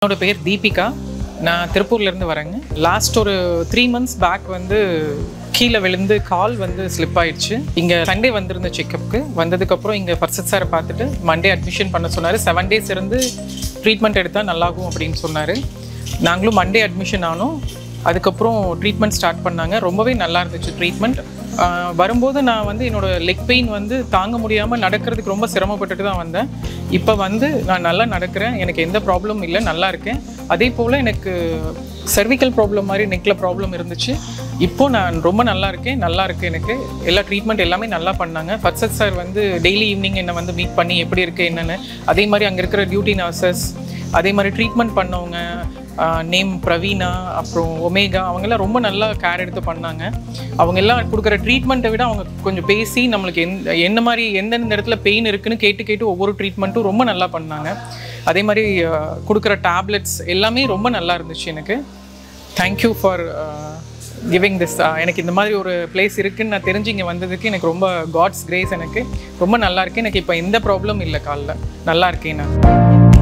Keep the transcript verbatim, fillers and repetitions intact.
என்னோட பேர் தீபிகா. நான் திருப்பூர்லேருந்து வரேங்க. லாஸ்ட் ஒரு த்ரீ மந்த்ஸ் பேக் வந்து கீழே விழுந்து கால் வந்து ஸ்லிப் ஆயிடுச்சு. இங்கே சண்டே வந்திருந்த செக்கப்புக்கு வந்ததுக்கப்புறம் இங்கே ஃபர்ஸ்ட் சாரை பார்த்துட்டு மண்டே அட்மிஷன் பண்ண சொன்னார். செவன் டேஸ் இருந்து ட்ரீட்மெண்ட் எடுத்தால் நல்லாகும் அப்படின்னு சொன்னார். நாங்களும் மண்டே அட்மிஷன் ஆனோம். அதுக்கப்புறம் ட்ரீட்மெண்ட் ஸ்டார்ட் பண்ணாங்க. ரொம்பவே நல்லா இருந்துச்சு ட்ரீட்மெண்ட். வரும்போது நான் வந்து என்னோடய லெக் பெயின் வந்து தாங்க முடியாமல் நடக்கிறதுக்கு ரொம்ப சிரமப்பட்டுட்டு தான் வந்தேன். இப்போ வந்து நான் நல்லா நடக்கிறேன். எனக்கு எந்த ப்ராப்ளமும் இல்லை, நல்லா இருக்கேன். அதே போல் எனக்கு சர்விக்கல் ப்ராப்ளம் மாதிரி நெக்கில் ப்ராப்ளம் இருந்துச்சு. இப்போது நான் ரொம்ப நல்லா இருக்கேன். நல்லா இருக்குது எனக்கு. எல்லா ட்ரீட்மெண்ட் எல்லாமே நல்லா பண்ணாங்க. ஃபர்ஸ்ட் சார் வந்து டெய்லி ஈவினிங் என்னை வந்து மீட் பண்ணி எப்படி இருக்குது என்னென்னு, அதே மாதிரி அங்கே இருக்கிற டியூட்டி நர்சஸ், அதே மாதிரி ட்ரீட்மெண்ட் பண்ணவங்க, நேம் பிரவீனா, அப்புறம் ஒமேகா, அவங்கெல்லாம் ரொம்ப நல்லா கேர் எடுத்து பண்ணாங்க. அவங்க எல்லாம் கொடுக்குற ட்ரீட்மெண்ட்டை விட அவங்க கொஞ்சம் பேசி நம்மளுக்கு எந்த என்ன மாதிரி எந்தெந்த இடத்துல பெயின் இருக்குன்னு கேட்டு கேட்டு ஒவ்வொரு ட்ரீட்மெண்ட்டும் ரொம்ப நல்லா பண்ணாங்க. அதே மாதிரி கொடுக்குற டேப்லெட்ஸ் எல்லாமே ரொம்ப நல்லா இருந்துச்சு எனக்கு. Thank you for giving this. எனக்கு இந்த மாதிரி ஒரு பிளேஸ் இருக்குதுன்னு நான் தெரிஞ்சு இங்கே வந்ததுக்கு எனக்கு ரொம்ப காட்ஸ் கிரேஸ். எனக்கு ரொம்ப நல்லா இருக்குது. எனக்கு இப்போ எந்த ப்ராப்ளம் இல்லை. காலில் நல்லா இருக்கேன் நான்.